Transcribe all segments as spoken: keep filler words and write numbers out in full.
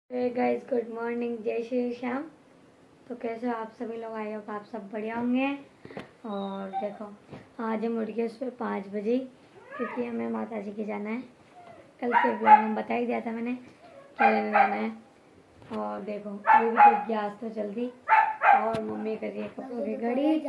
Guys good morning, जय श्री श्याम। तो कैसे हो आप सभी लोग? आए हो आप सब बढ़िया होंगे। और देखो आज हम उठ गए सुबह पाँच बजे क्योंकि हमें माता जी के जाना है। कल के ब्लॉग में बता ही दिया था मैंने क्या लेने जाना है। और देखो ये भी तो गया आज तो जल्दी। और मम्मी कर रही है कपड़ों की घड़ी।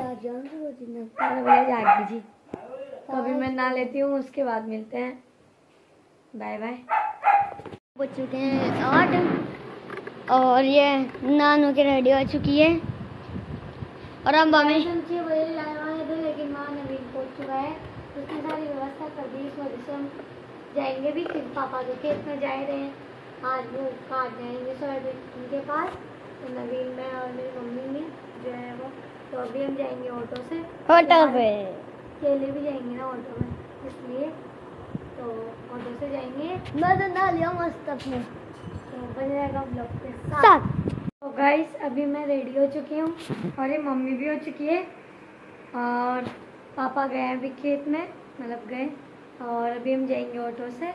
जागी जी तो अभी मैं नहा लेती हूँ, उसके बाद मिलते हैं। Bye bye. हो चुके हैं आठ और ये नानू की रेडी हो चुकी है। और अब हमें लेकिन माँ नवीन पहुंच चुका है, उसकी सारी व्यवस्था कर दी। इस वजह से हम जाएंगे भी फिर पापा के खेत में जा रहे हैं। आज वो काट जाएंगे सोयाबीन उनके पास। तो नवीन में और मेरी मम्मी में जो है वो, तो अभी हम जाएंगे ऑटो से। ऑटो पे केले भी जाएंगे ना ऑटो में, इसलिए तो ऑटो से जाएंगे। मैं तो ना लिया मस्त अपने तो बन जाएगा ब्लॉग के साथ। तो गाइस अभी मैं रेडी हो चुकी हूँ और ये मम्मी भी हो चुकी है। और पापा गए हैं अभी खेत में, मतलब गए। और अभी हम जाएंगे ऑटो से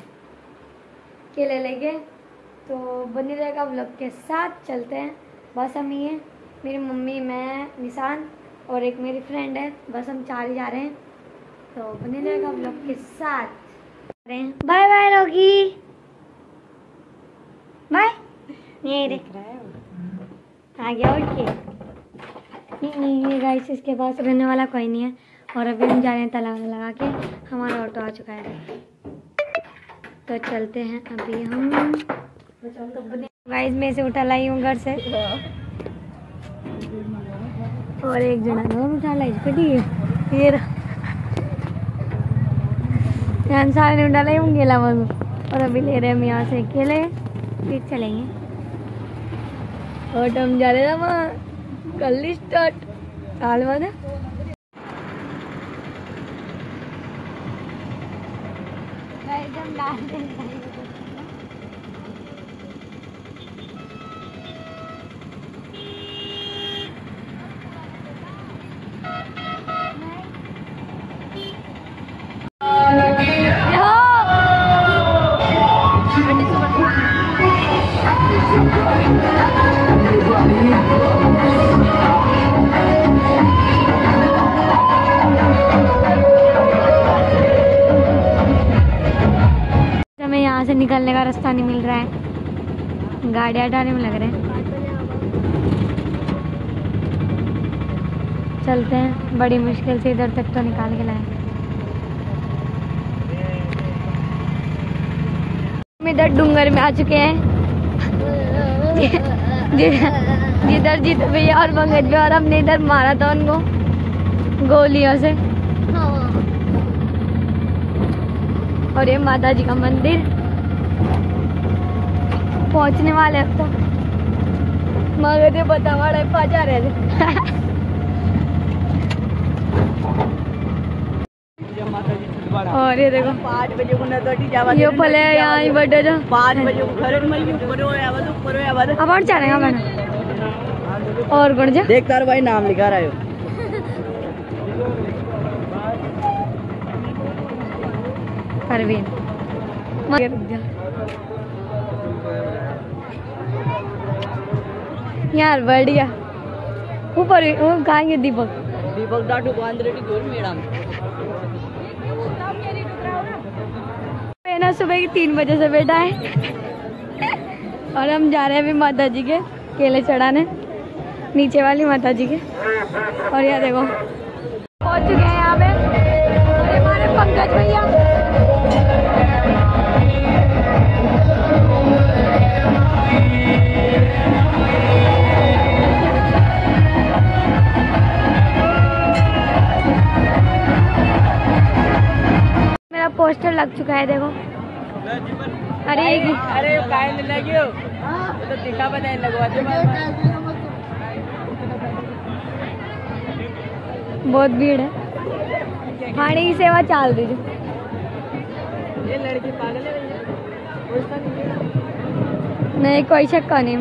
केले लेके। तो बनी रहेगा ब्लॉग के साथ। चलते हैं, बस हम ही हैं, मेरी मम्मी, मैं, निशान और एक मेरी फ्रेंड है। बस हम चार ही जा रहे हैं। तो बने रहेगा ब्लॉग के साथ। बाय बाय रोगी, बाय। ये देख रहा है आ गया उठ के। नहीं नहीं ये गाइस इसके पास रहने वाला कोई नहीं है। और अभी हम जा रहे हैं ताला लगा के, हमारा ऑटो आ चुका है। तो चलते हैं अभी हम। तो गाइस मैं से उठा लाई हूँ घर से और एक जना और उठा लाई कटी ये सारे ने उठा लाई हूँ केला बस। और अभी ले रहे हैं हम यहाँ से केले, फिर चलेंगे और हम जा रहे हैं वहाँ कल स्टार्ट साल बाद है। हमें यहाँ से निकलने का रास्ता नहीं मिल रहा है, गाड़ियाँ हटाने में लग रहे हैं। चलते हैं, बड़ी मुश्किल से इधर तक तो निकाल के लाए। हम इधर डूंगर में आ चुके हैं जिधर जीत भैया और मंगज भैया, और हमने इधर मारा था उनको गोलियों से। और ये माता जी का मंदिर पहुंचने वाले अब तक। मगर ये बतावाड़ा पाचा रहे थे। और ये देखो पाँच बजे को ना तो जावा ये भले यहाँ ही बैठे जो पाँच बजे को घर में ही ऊपर हो या बस ऊपर हो या बस अब और चलेगा मैंने। और कौन जा देख तार भाई नाम लिखा रहा है परवीन। यार बढ़िया ऊपर वो खाएंगे दीपक दीपक डाटू बांद्रेटी गोल मैडम। ना सुबह की तीन बजे से बैठा है और हम जा रहे हैं अभी माता जी के केले चढ़ाने, नीचे वाली माता जी के। और यहाँ देखो पहुंच चुके हैं यहाँ पे और हमारे पंकज भैया। मेरा पोस्टर लग चुका है देखो। अरे अरे काहे लगियो तो दिखा बताए लगवा दे। बहुत भीड़ है, खाने की सेवा चाल दीजिए। ये लड़की पागल है भैया, नहीं कोई शक्का नहीं।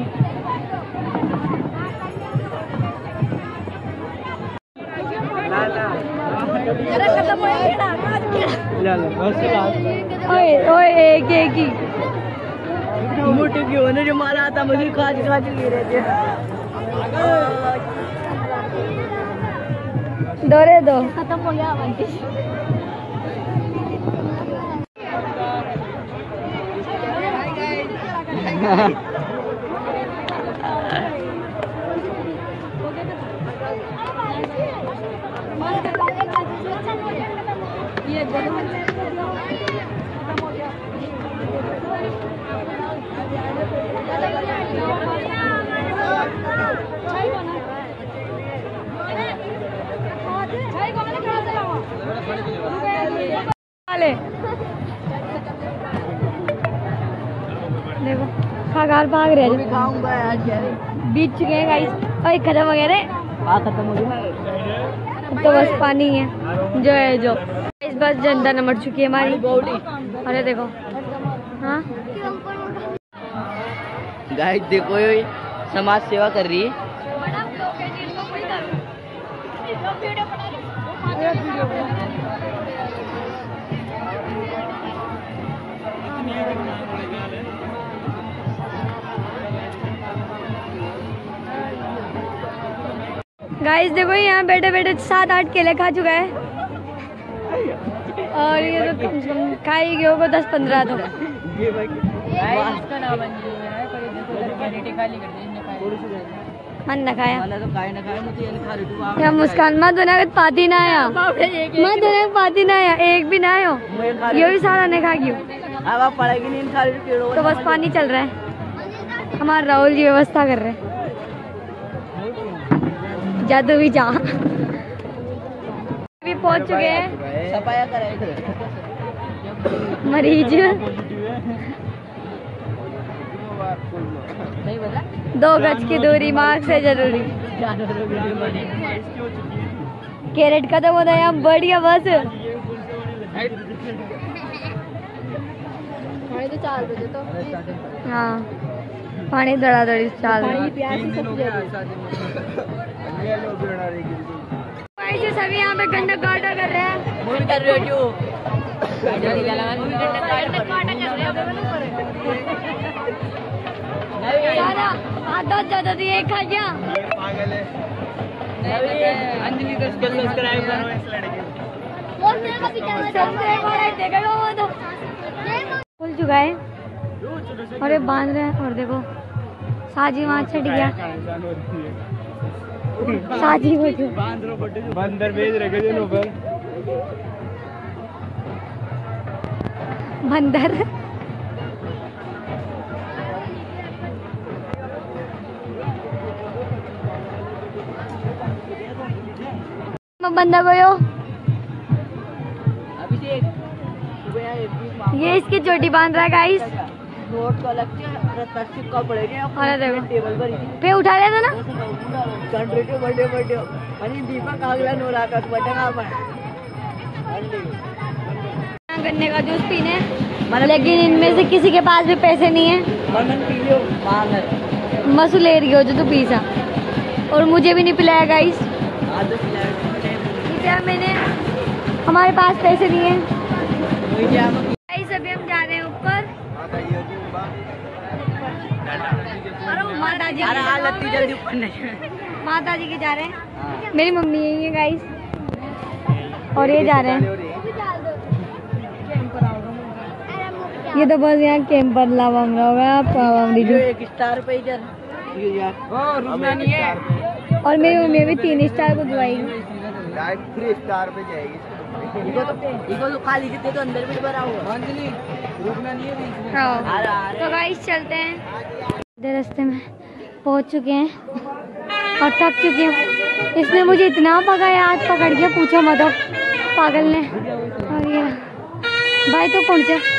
ओए ओए एक एक ही मुट्ठी क्यों ने जो मारा था मुझे खाज खाज गिरे थे। दो रे दो खत्म हो गया बंटी। देखो खागार भाग रहे हैं, खाऊंगा यार बीत चुके हैं गाइस। और खत्म हो गया रे, हाँ खत्म हो गया। अब तो बस पानी है जो है जो। इस बार जनता नमट चुकी है हमारी। अरे देखो हाँ गाइस देखो ये समाज सेवा कर रही है। गाइस देखो यहाँ बैठे बैठे सात आठ केले खा चुका है और ये तो कम से कम खा ही गया होगा दस पंद्रह तो। मन न खाया या मुस्कान मत होना पाती ना आया, मत होना पाती ना आया, एक भी ना आयो, ये भी सारा नहीं खा गया। तो बस पानी चल रहा है, हमारा राहुल जी व्यवस्था कर रहे हैं। जादू भी जा भी पहुंच चुके हैं सफाया कराए मरीज। नहीं बता दो गज की दूरी मास्क से जरूरी। कैरेट खत्म होता है यहाँ, बढ़िया बस तो चार बजे तो हाँ पानी दड़ा दड़ी चाल सभी यहाँ पे गंडा काटा कर रहे हैं। मूवी कर रही हो सारा आधा ज्यादा तो ये खा गया। अंजलि को सब्सक्राइब करो इस लड़के देखेगा वो तो खुल चुका है और ये बांध रहे हैं। और देखो साजी वहाँ छट गया, साजी वो जो बंदर भेज रखे थे ऊपर बंदर। बंदा गयो ये इसकी चोटी बांध रहा है गाइस। नोट का लगता का पड़ेगा अरे देखो टेबल पर पे उठा रहे थे ना कंट्रेटिव बर्थडे बर्थडे आणि दीपक आगला नोरा का बटन आपण गन्ने का जूस पीने, लेकिन इनमें से किसी के पास भी पैसे नहीं है। मनन पी लियो पागल मसू ले रही हो जो तू पीसा, और मुझे भी नहीं पिलाया गाइस। आदत क्या मैंने हमारे पास पैसे नहीं है मुझे हम गाइस। अभी हम जा रहे हैं ऊपर माता जी अरे की- हालत जल्दी ऊपर नहीं माता जी के जा रहे हैं। मेरी मम्मी यही है गाइस और ये जा रहे हैं। ये तो बस यहाँ कैंपर लावा होगा पावंडी जो। एक स्टार पे इधर ये यार ओ रुकना नहीं है। और मेरी मम्मी भी तीन स्टार को दवाएगी। डायरेक्ट थ्री स्टार पे जाएगी। इको तो इको तो खाली जितने तो अंदर भी भरा हुआ अंजलि रुकना नहीं है हाँ। अरे अरे तो गाइस चलते हैं, इधर रास्ते में पहुंच चुके हैं और थक चुके हैं। इसने मुझे इतना पकाया आज, पकड़ के पूछो मत पागल ने। और ये भाई तो कौन सा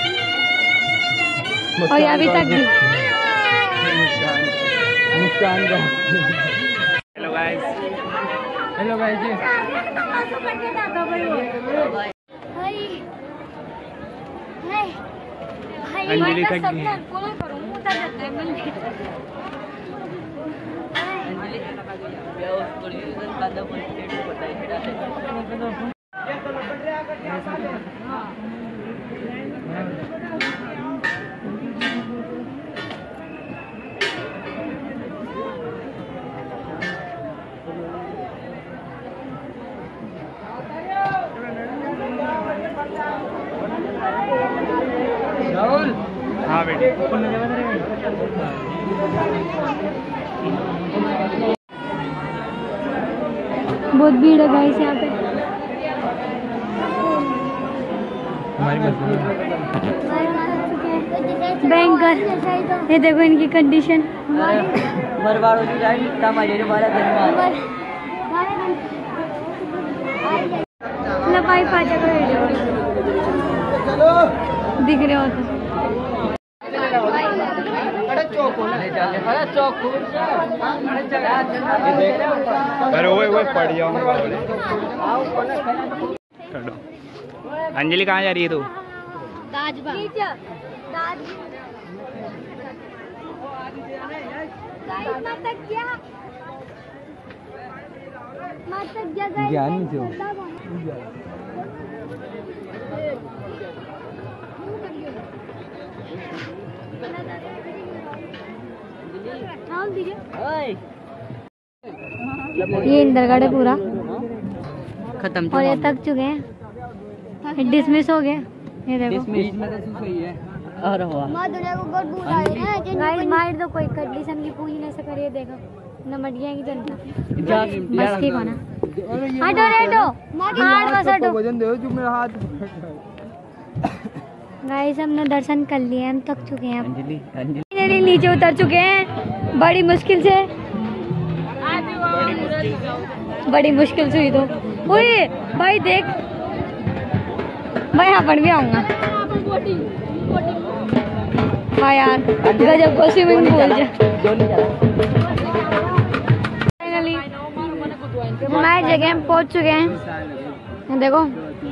और यहाँ भी तक गई। मुस्कान का हेलो गाइस, हेलो गाइस जी हाय हाय हाय अंजलि तक गई। बहुत भीड़ है गाइस यहाँ पे। बैंकर, ये देखो इनकी कंडीशन। लपाई पाचा का वीडियो दिख रहे हो तो अरे वो वो पड़ जाऊंगा। अंजलि कहाँ जा रही है तू? ज्ञान नहीं थी। ये इंदरगढ़ है पूरा खत्म और ये थक चुके हैं, डिसमिस हो गए। ये देखो गाइस मार दो कोई कंडीशन की पूरी नहीं से करिए। देखो नमटिया की जनता बस की कोना हटो हटो हाथ बस हटो। वजन दे जो मेरा हाथ। गाइस हमने दर्शन कर लिए, हम थक चुके हैं। अंजलि अंजलि फाइनली नीचे उतर चुके हैं बड़ी मुश्किल से, बड़ी मुश्किल से हुई तो। ओए भाई देख, मैं यहाँ पर भी आऊंगा। हाँ यार गजब को स्विमिंग पूल फाइनली मैं जगह में पहुंच चुके हैं। देखो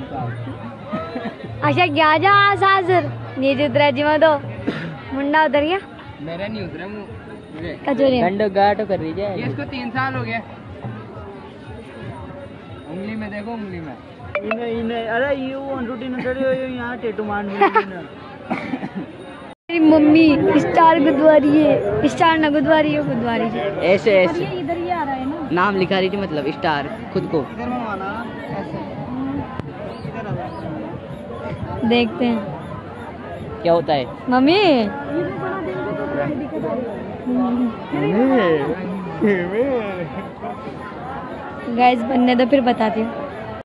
अच्छा क्या जा सासर नीचे उतरा जी तो मुंडा उतर गया। मेरा नहीं उतरा मुझे कचोरी गंड गाट कर रही है। इसको तीन साल हो गया। उंगली में देखो, उंगली में इन्हें इन्हें अरे ये वो रूटीन चढ़ी हुई यहाँ टेटू मार मेरी मम्मी स्टार गुरुद्वारी है, स्टार न गुरुद्वारी है, गुरुद्वारी है। ऐसे ऐसे इधर ही आ रहा है ना, नाम लिखा रही थी, मतलब स्टार खुद को। देखते हैं क्या होता है मम्मी। गैस बनने दो फिर बताती हूँ।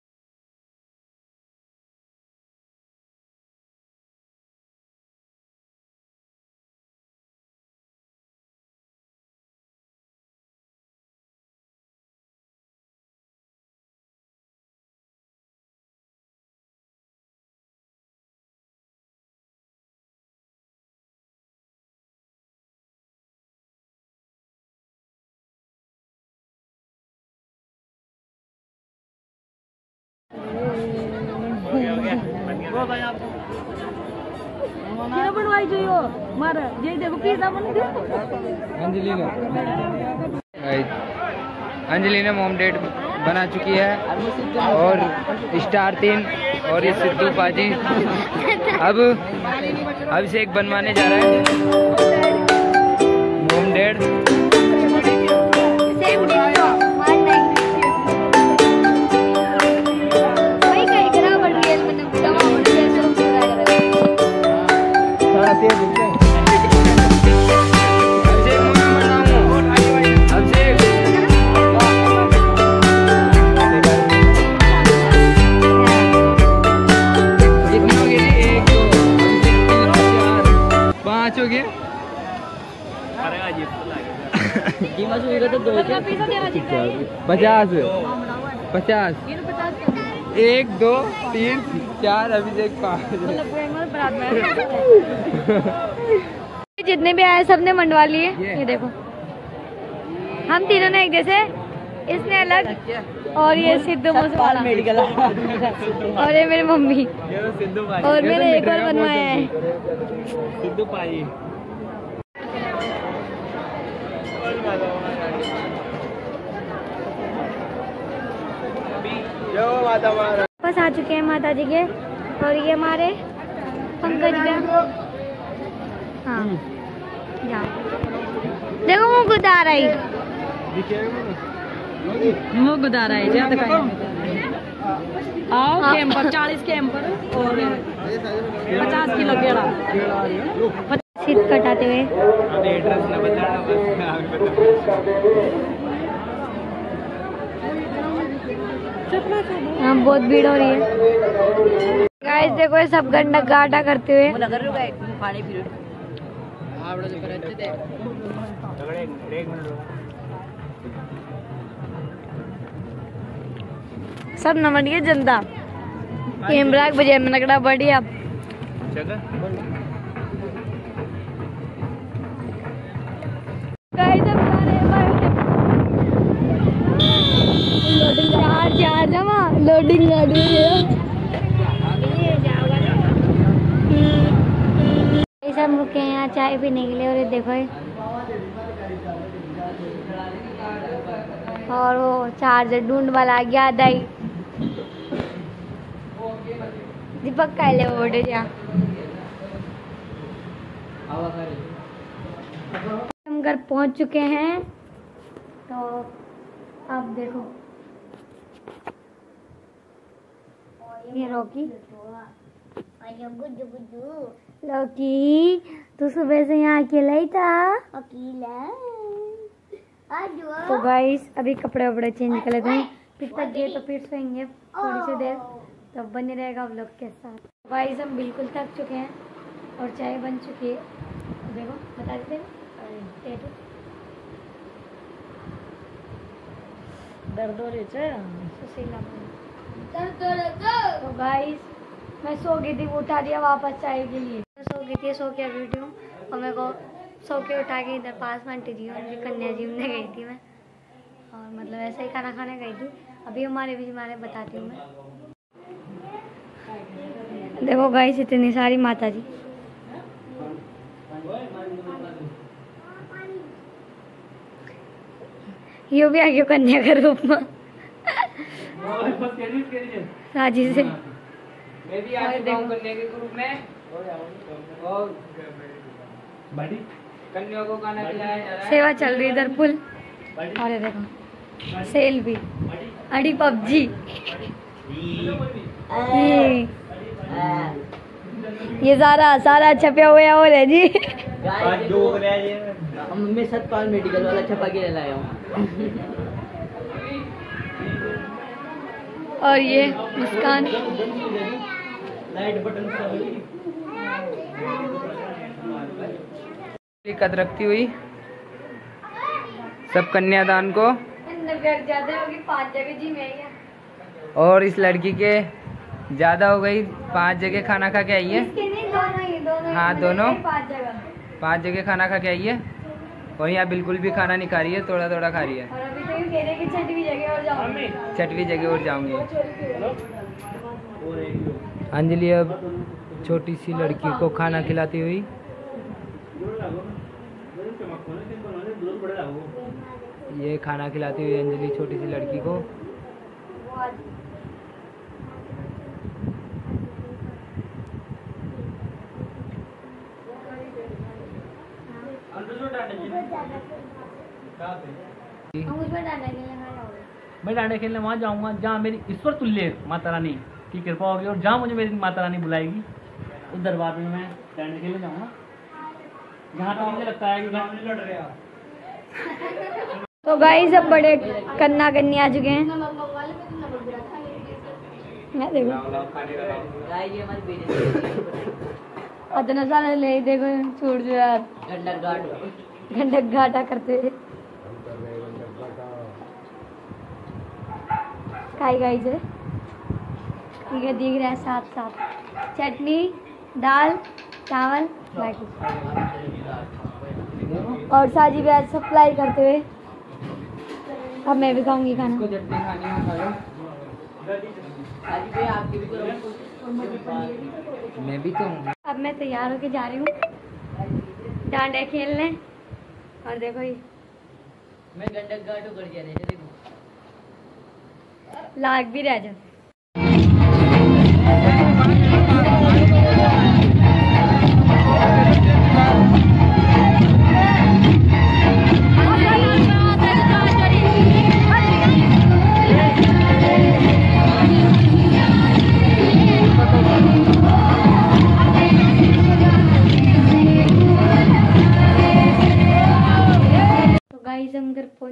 बनवाई जो मार ये देखो पिज्जा बन गया। अंजलि ने अंजलि ने मोम डेट बना चुकी है और स्टार तीन और ये सिद्धू पाजी अब अभिषेक बनवाने जा रहा है मोम डेट। पाँच हो गए। पचास पचास एक दो तीन चार अभिषेक पाँच। जितने भी आए सबने मंडवा लिए। ये देखो हम तीनों ने एक जैसे, इसने अलग और ये सिद्धू मूसेवाला और ये मेरी मम्मी और मेरे एक और बनवाया है सिद्धू पाई। बस आ चुके हैं माता जी के और ये हमारे पंकज भैया। हाँ जा देखो मुँह गुदा रहा है, मुँह गुदा रहा है ज्यादा आओ कैंपर चालीस कैंपर और पचास किलो केला। शीत कटाते हुए। हाँ बहुत भीड़ हो रही है गाइस, देखो ये सब गंडा गाटा करते हुए। सब नमन के जनता कैमरा बजे में लगड़ा बढ़िया। चार चार जमा लोडिंग सब रुके हैं यहाँ चाय पीने के लिए। और ये देखो ये और वो चार्जर ढूंढ वाला गया दही दीपक का ले वो जा। हम घर पहुंच चुके हैं। तो अब देखो ये रॉकी लौकी, तू सुबह से यहाँ अकेला ही था? अकेला। तो गाइस अभी कपड़े वपड़े चेंज कर लेते हैं, फिर तक गए तो फिर सोएंगे थोड़ी सी देर, तो बने रहेगा व्लॉग के साथ। गाइस हम बिल्कुल थक चुके हैं और चाय बन चुकी है। देखो बता देते दर्द हो रही है। तो गाइस मैं सो गई थी, वो उठा दिया वापस चाय के लिए। मैं सो गई थी, सो के अभी उठी हूँ और मेरे को सो के उठा के इधर पास में आंटी जी उनकी कन्या जी में गई थी मैं, और मतलब ऐसा ही खाना खाने गई थी। अभी हमारे भी हमारे बताती हूँ मैं। देखो गाइस इतनी सारी माता जी, यो भी आ गया कन्या के रूप में साजी से। मैं भी आ चुका हूं कन्या के ग्रुप में और कन्या को खाना खिलाया जा रहा है। सेवा चल रही इधर फुल। और ये देखो सेल भी अड़ी पबजी ये, ये सारा सारा छपया हुआ और है जी। मैं सतपाल मेडिकल वाला छपा के लाया हूँ। और ये मुस्कान कद रखती हुई सब कन्यादान को, पाँच जगह जी में है। और इस लड़की के ज्यादा हो गई, पांच जगह खाना खा के आई है। दोनों ही दोनों हाँ दोनों पाँच जगह पांच जगह खाना खा के आई है और यहाँ बिल्कुल भी खाना नहीं खा रही है, थोड़ा थोड़ा खा रही है। और अभी तो ये कह रहे हैं कि छठवीं जगह और जाऊंगी, छठवीं जगह और जाऊंगी। अंजलि अब छोटी सी लड़की को खाना खिलाती हुई। ये खाना खिलाती हुई अंजलि छोटी सी लड़की को। मैं डांडे खेलने वहाँ जाऊँगा जहाँ मेरी ईश्वर तुल्य माता रानी की कृपा होगी और जहाँ मुझे मेरी माता रानी बुलाएगी उस दरबार में मैं डांडे खेलने जाऊँगा, जहाँ तो मुझे लगता है कि मैं लड़ रहा। तो गाइस सब बड़े कन्ना कन्नी आ चुके हैं। मैं देखो इतना सारा ले देखो छोड़ दो यार, गंडक घाटा करते हुए खाई गाई से ठीक है, दिख रहा है साथ साथ चटनी दाल चावल बाकी। और साजी भी आज सप्लाई करते हुए अब मैं भी खाऊंगी खाना। मैं भी तो अब मैं तैयार होके जा रही हूँ डांडे खेलने। और देखो ये मैं गंडक घाटो कर जा रहे थे, देखो लाग भी रह जा।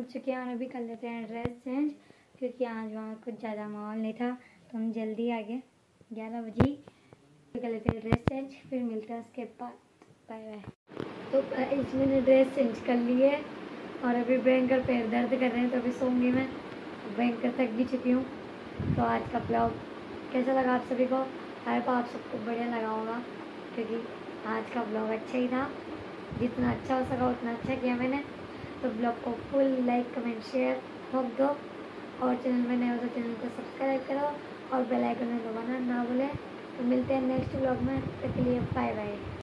चुके हैं और अभी कर लेते हैं ड्रेस चेंज, क्योंकि आज वहाँ कुछ ज़्यादा माहौल नहीं था तो हम जल्दी आ गए। ग्यारह बजे कर लेते हैं ड्रेस चेंज, फिर मिलते हैं उसके बाद। Bye bye. तो गाइस मैंने ड्रेस चेंज कर ली है और अभी भयंकर पैर दर्द कर रहे हैं तो अभी सोऊंगी मैं, भयंकर थक भी चुकी हूँ। तो आज का ब्लॉग कैसा लगा आप सभी को? आई होप आप सबको बढ़िया लगा होगा, क्योंकि आज का ब्लॉग अच्छा ही था, जितना अच्छा हो सका उतना अच्छा किया मैंने। तो ब्लॉग को फुल लाइक कमेंट शेयर ठोक दो, और चैनल में नए हो तो चैनल को सब्सक्राइब करो और बेल आइकन में दबाना ना भूलें। तो मिलते हैं नेक्स्ट ब्लॉग में, तब तक के लिए बाय बाय।